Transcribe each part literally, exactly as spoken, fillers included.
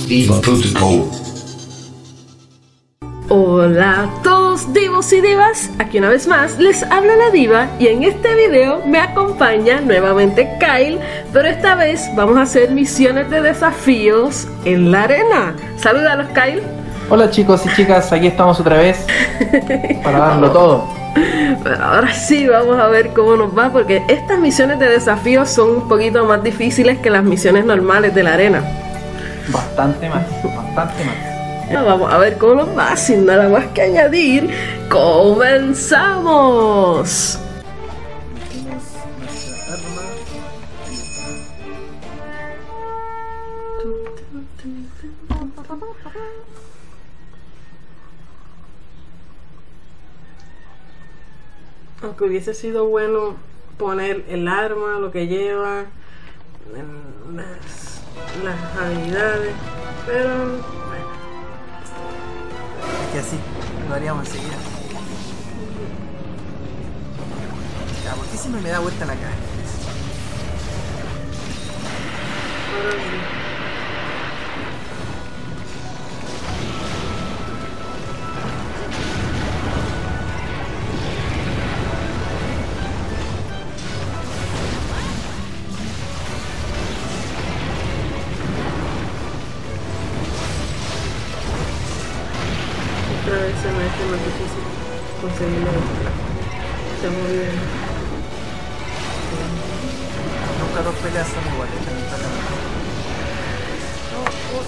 Diva Protocol. Hola a todos divos y divas, aquí una vez más les habla la diva y en este video me acompaña nuevamente Kyle, pero esta vez vamos a hacer misiones de desafíos en la arena. Salúdalos, Kyle. Hola chicos y chicas, aquí estamos otra vez para darlo todo. Pero ahora sí vamos a ver cómo nos va, porque estas misiones de desafíos son un poquito más difíciles que las misiones normales de la arena. Bastante más, bastante más. Vamos a ver cómo nos va, sin nada más que añadir. ¡Comenzamos! Metimos nuestra arma. Aunque hubiese sido bueno poner el arma, lo que lleva, las, las habilidades, pero bueno. Es que así lo haríamos enseguida. Ya, ¿por qué siempre me da vuelta la cara? Ahora sí. Otra vez se me hace más difícil conseguirlo. Se muy bien. Nunca dos peleas son iguales, lamentablemente. No, oh.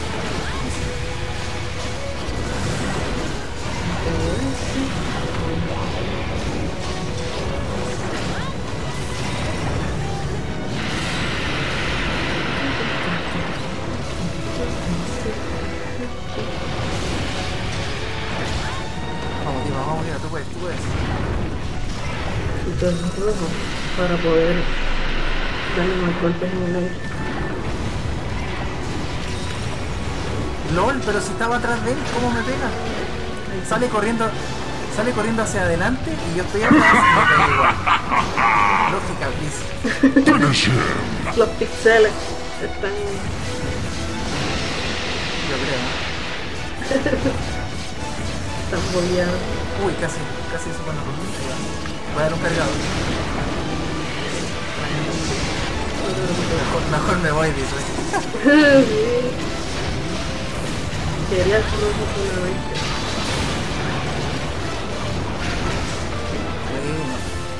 Vamos, Diva, vamos, Diva, tú puedes, tú puedes. Super rojo para poder darle más golpes en el aire. LOL, pero si estaba atrás de él, ¿cómo me pega? Sale corriendo, sale corriendo hacia adelante y yo estoy atrás y me pega igual. Lógica, please. Los pixeles están... Yo creo. están boleados. Uy, casi, casi eso cuando rompí. Voy a dar un cargador. Mejor, mejor me voy, dice. Quería el rojo solamente. Bueno.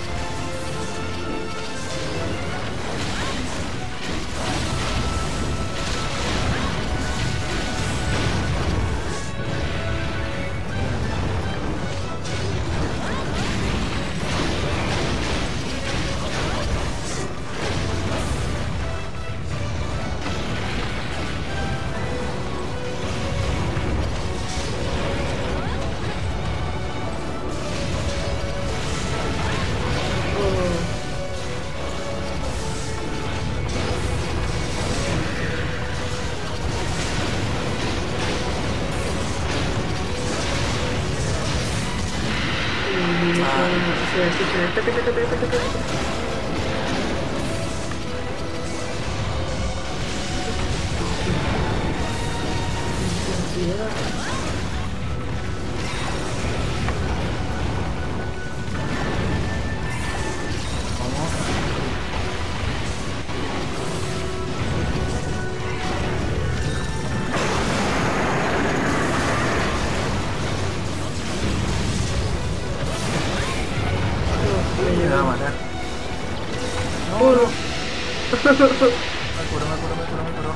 Me va a matar. No, no. Me curo, me curo, me curo, me curo.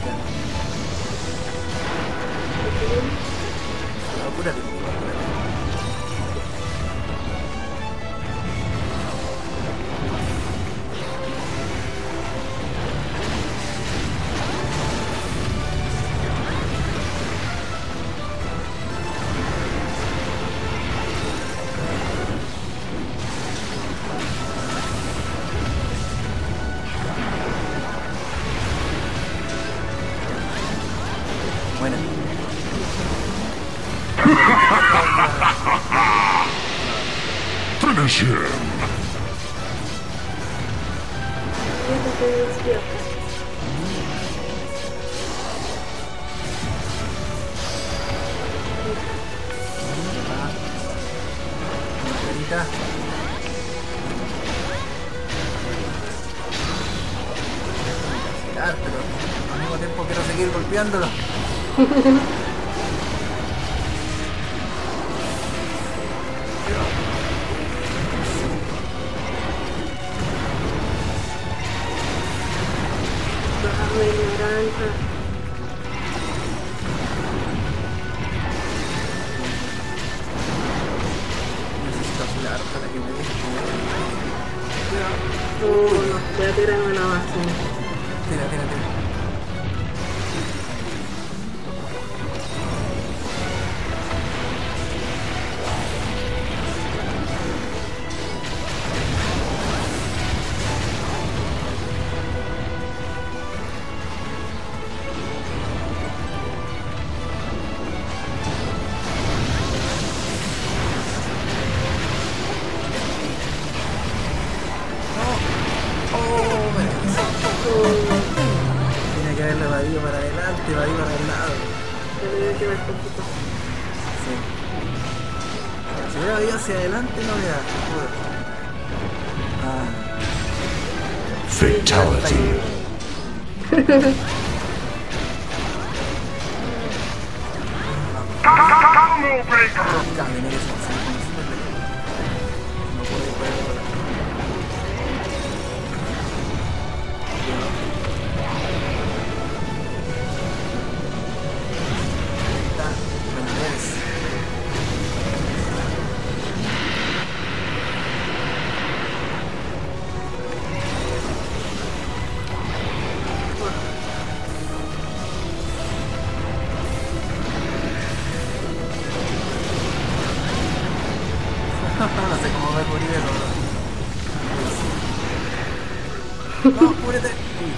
No, cúrate, cúrate. Bueno. Finish him. mitad. Girar, pero al mismo tiempo quiero seguir golpeándolo. Bájame, naranja. Necesito afilar para que me deje. No, no, voy a tirarme la base. Tira, tira, tira. Tiene que haberle evadido para adelante, evadido para el lado. Tengo que ver poquito. Sí. Si hubiera ido hacia adelante no hubiera. Ah. Fatality. Camino que se pasa con super lejos. No puedo ir por ahí. No sé cómo voy a cubrir eso, bro. Vamos, cúbrete.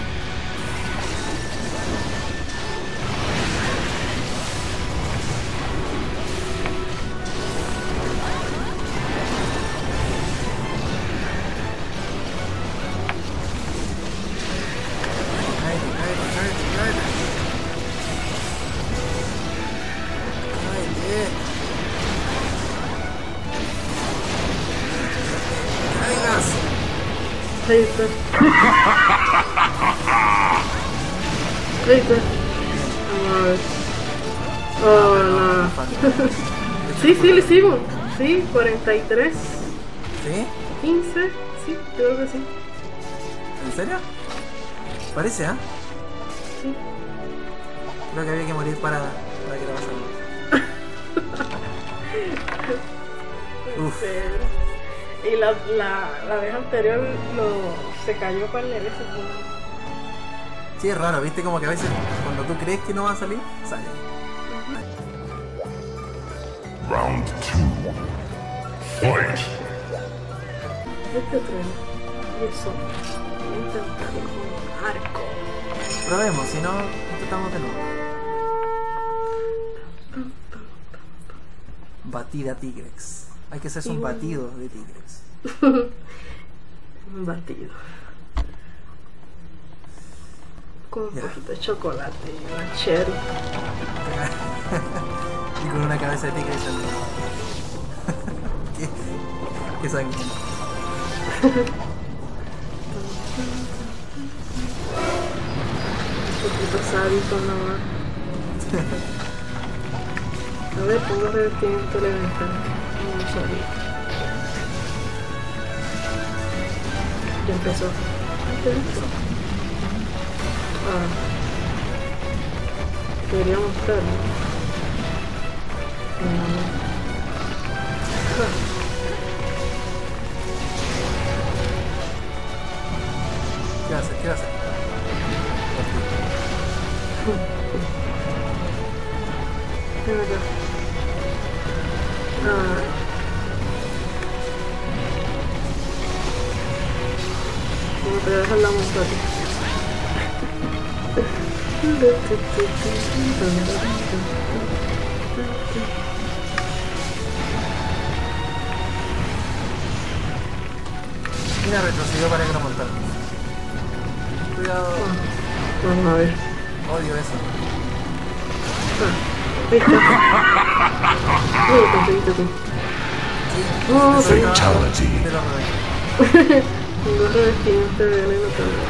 Cállate, cállate, cállate, cállate. Cállate. Caigas. Ahí está. Ahí está. Vamos a ver. Oh, no. Sí, sí, lo hicimos. Sí, cuarenta y tres. ¿Sí? quince. Sí, creo que sí. ¿En serio? Parece, ¿ah? ¿eh? Sí. Creo que había que morir para, para que la pasara. Uf. Y la, la, la vez anterior lo, se cayó para el veces. Sí, es raro, ¿viste? Como que a veces cuando tú crees que no va a salir, sale. Round two. Fight. Este tren. Y eso. Voy a intentarlo con arco. Probemos, si no, intentamos de nuevo. Batida Tigrex. Hay que hacerse un batido de Tigrex. Un batido. Con un Ya. poquito de chocolate y una cherry. Y con una cabeza de Tigrex al lado. ¿Qué? ¿Qué sangre? Un poquito sádico nomás. A ver, pongo revestimiento elemental. No sabía. Ya empezó. ¿Ya empezó? Ah. Quería mostrarlo. No. Ah. ¿Qué haces? ¿Qué haces? Ven acá. Ah. Como te voy a dejar la montaña. Mira, retrocedió para que lo montara. Cuidado. Vamos a ver. Odio eso. Ah, ahí está. Uy, conseguiste tú. Sí, ahí. Oh, Eso sí. estaba- Fatality. te lo robé. Un gorro de espinete de veneno también.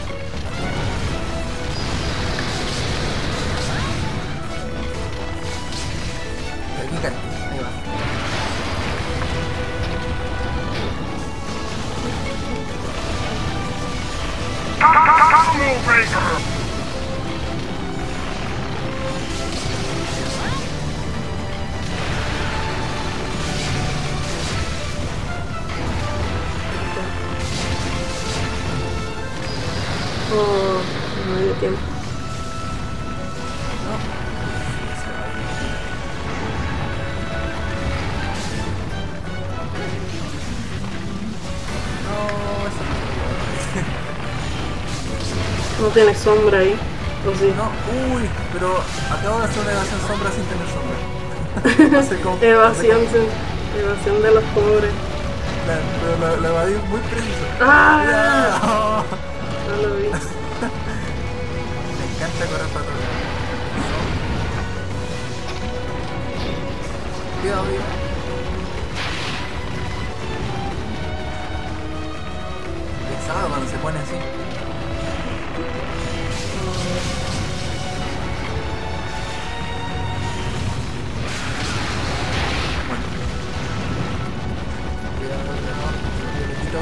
Aquí cae. Ahí va. Oh, no me dio tiempo. No, eso no. No tiene sombra ahí. ¿O sí? No, uy, pero acabo de hacer una evasión sombra sin tener sombra. No sé cómo. no sé Evasión, cómo- sin- evasión de los pobres. la- pero lo, lo evadí muy preciso. ¡Ah! Ya. No lo vi. Me encanta correr para atrás. Cuidado, cuidado. Pesado cuando se pone así. Bueno. Cuidado, cuidado. Un poquito.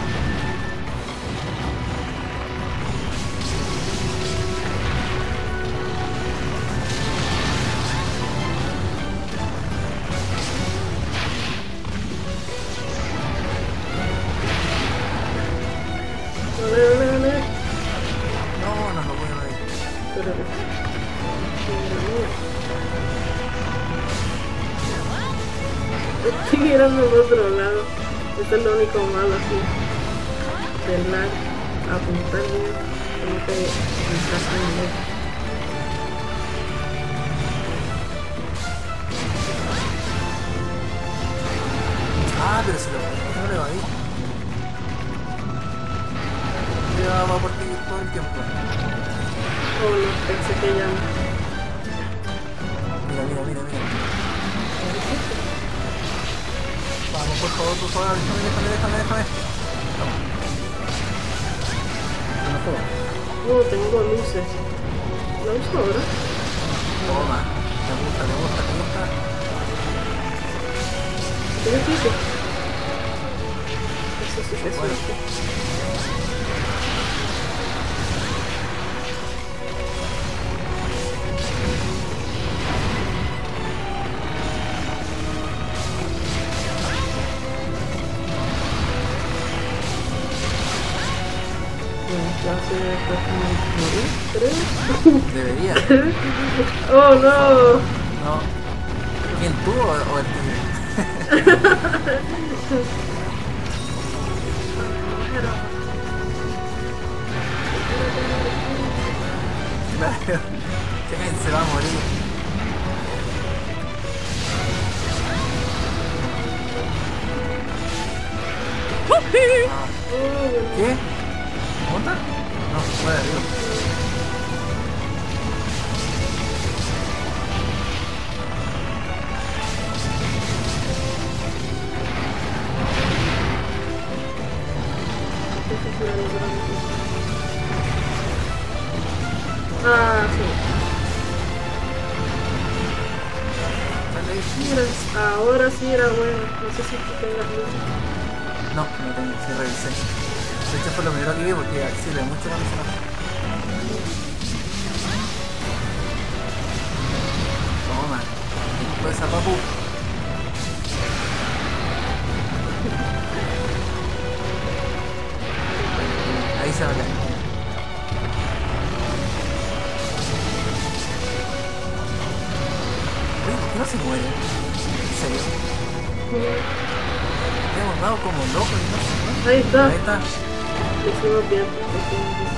Ole, ole, ole. No, no lo puedo ver. Espérate. Estoy mirando al otro lado. Esto es lo único malo así. Del lag. Apuntar bien. Tengo que apuntar bien. Ah, pero se lo, no lo evadí. Ya va por ti todo el tiempo. Oh no, pensé que ya no. Mira, mira, mira, mira. Vamos, por favor, por favor, déjame, déjame, déjame, déjame. Oh, tengo luces. ¿La uso ahora? Toma. Me gusta, me gusta, me gusta. ¿Tiene pico? Eso sí que es Bueno. suerte. Bueno, ya se me está como morir, Debería. creo. Oh no. No. ¿Quién tú o, o el tío? Claro. ¿Quién se va a morir? Ah, Oh, ¿qué? ¿Monta? No, fue de arriba. ah, sí. Sale ahí. Mira, ahora sí era bueno. No sé si tú tengas luz. No, no tengo, sí revisé. De hecho fue lo primero que vi porque sirve mucho cuando se enoja. Toma. Pues esa papu. Ahí se va a caer. Oye, ¿por qué no se muere? ¿En serio? Hemos dado como locos y no se muere. Ahí está. Ahí está. Lo hicimos bien. Lo hicimos bien.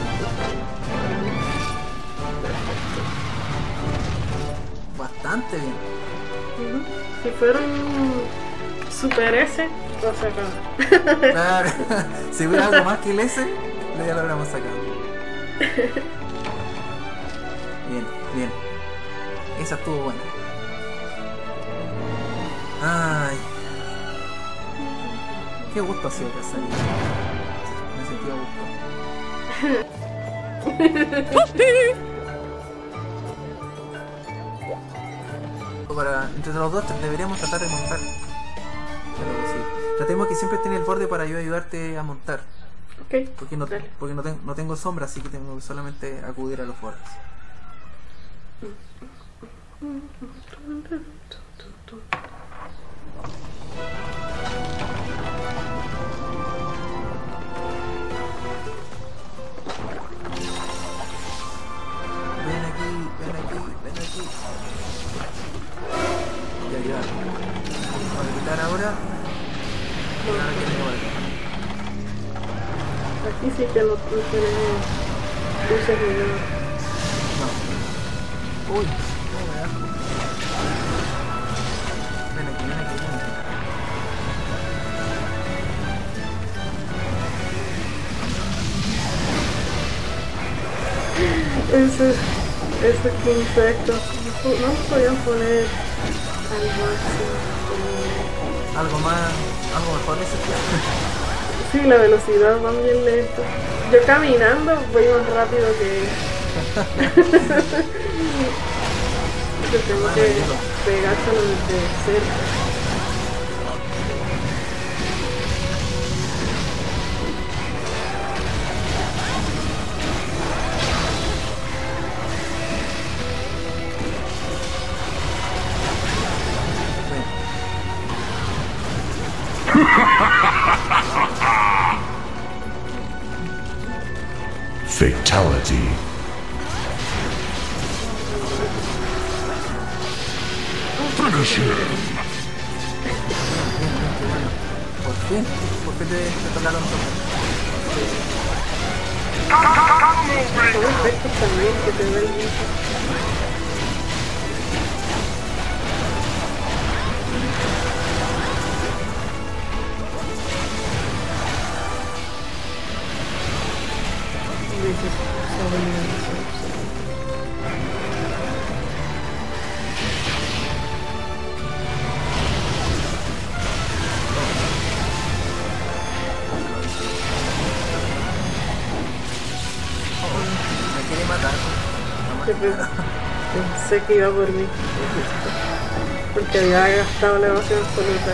Bastante bien. Ujú. Si fuera un Super S, lo sacamos. Claro. Si hubiera algo más que el S, ya lo habríamos sacado. Bien, bien. Esa estuvo buena. Ay. Qué gusto ha sido que salir. Me sentí a gusto. Para, entre los dos deberíamos tratar de montar. Pero sí. Tratemos que siempre esté en el borde para yo ayudarte a montar. Ok. Porque no, dale. porque no, ten, no tengo sombra, así que tengo que solamente acudir a los bordes. Ven aquí, ven aquí, ven aquí. Ya, ya. Vamos a gritar ahora. Ahora que tengo algo. Aquí sí que no, no tenemos luces ni nada. No. Uy, no me da. Ven aquí, ven aquí, ven aquí. Ese, ese insecto, no, no podían poner al máximo. Como... Algo más, algo mejor ese. Sí, la velocidad va bien lento. Yo caminando voy más rápido que ella. Yo tengo que pegárselo desde cerca. Fatality. Finish him. Por fin, por fin te, te tocaron todo. Son efectos también que te da el bicho. Me quiere matar. Pensé que iba por mí. Porque había gastado la evasión absoluta.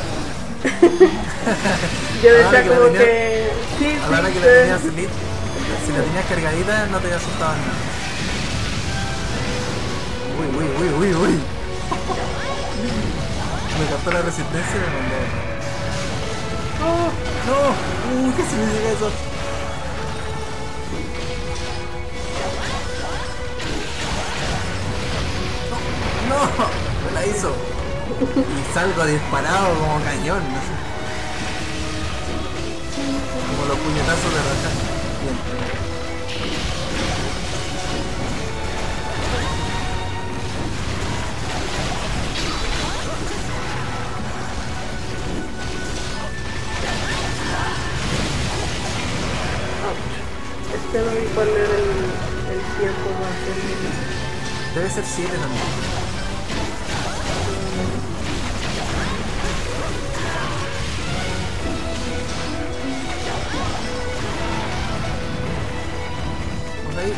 Yo decía como tenía, que... Sí, a la hora sí, que sí. la tenías lit, si la tenías cargadita no te asustaba nada. Uy, uy, uy, uy, uy. Me captó la resistencia y me mandó. ¡Oh! ¡No! ¡Uy! ¿Qué significa eso? ¡No! ¡No! Me la hizo. Y salgo disparado como cañón. No sé. Como los puñetazos de raja. Bien. Es que no vi cuál era el, el tiempo más o menos. Debe ser siete también. Por ahí.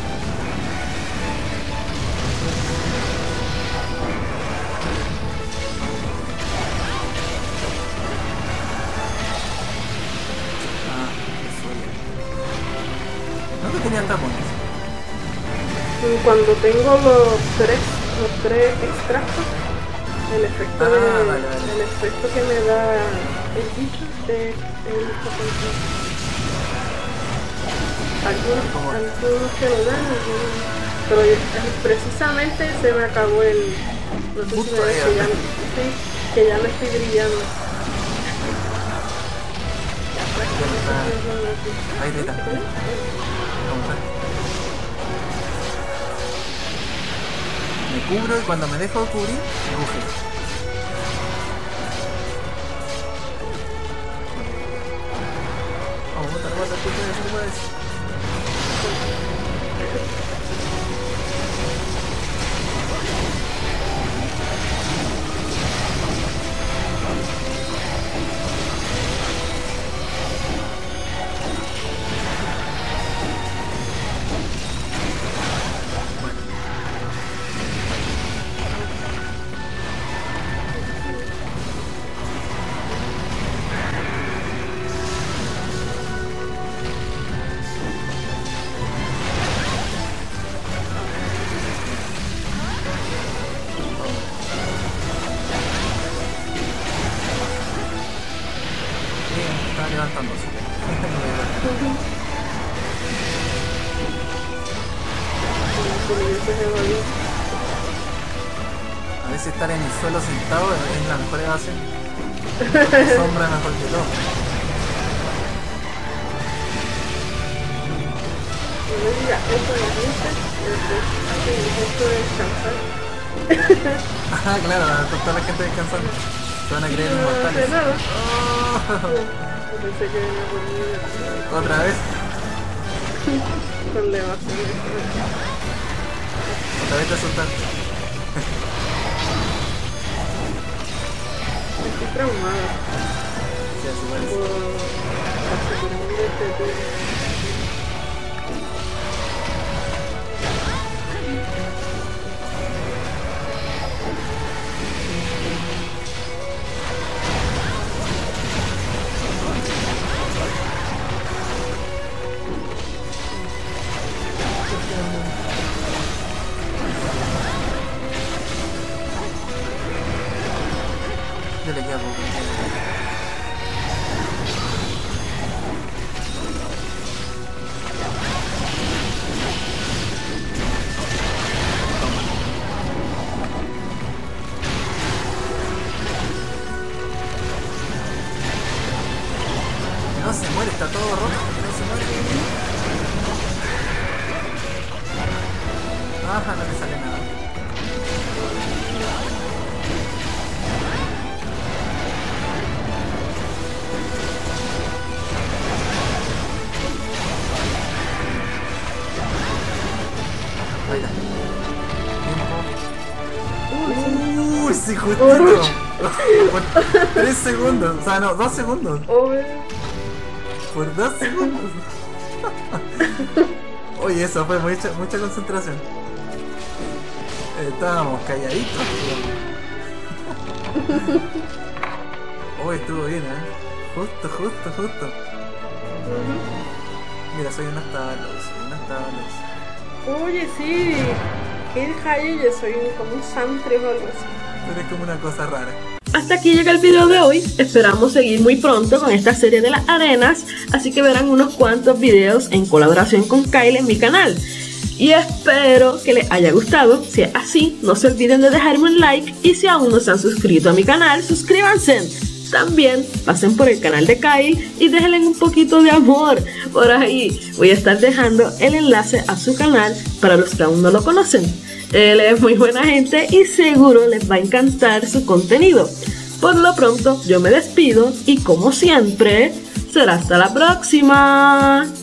Ah, eso ya. No que tenía tapones. Cuando tengo los tres, los tres extractos, el efecto, Ah, de, vale, vale. el efecto que me da el bicho es el mismo control. Algunos, ¿Cómo? algunos que lo dan, algunos, pero yo- precisamente se me acabó el, no sé si Justo me ves ahí, que ya, ¿verdad? sí, que ya no estoy brillando. Ahí te está. Vamos a ver. Me cubro y cuando me dejo de cubrir, ruge. Vamos, bota, bota, tú puedes, tú puedes. A veces estar en el suelo sentado es la mejor evasión. La sombra mejor que todo. Mira, eso la gente, esto de descansar. Ah, claro, toda la gente descansando. Se van a creer inmortales. No, nada. Oh. Pensé que venía por mí. Otra vez. Con la evasión. Otra vez te asustaste. Estoy traumada. Sí, así parece. Por la seguridad de este tío. Yo le queda poco. No se muere, está todo roto. No se muere. Ajá, no le sale nada. Ahí está. Uy, sí, justito. Por tres segundos. O sea, no, dos segundos. Por dos segundos. Oye, eso fue mucha, mucha concentración. Eh, estábamos calladitos. Hoy estuvo bien, eh. Justo, justo, justo. Mira, soy unos talos, unos talos. Oye, sí. ¿Qué rayo? Yo soy como un santre o algo así. Pero es como una cosa rara. Hasta aquí llega el video de hoy. Esperamos seguir muy pronto con esta serie de las arenas, así que verán unos cuantos videos en colaboración con Kyle en mi canal. Y espero que les haya gustado. Si es así, no se olviden de dejarme un like, y si aún no se han suscrito a mi canal, suscríbanse. También pasen por el canal de Kyle y déjenle un poquito de amor. Por ahí voy a estar dejando el enlace a su canal para los que aún no lo conocen. Él es muy buena gente y seguro les va a encantar su contenido. Por lo pronto yo me despido y como siempre, será hasta la próxima.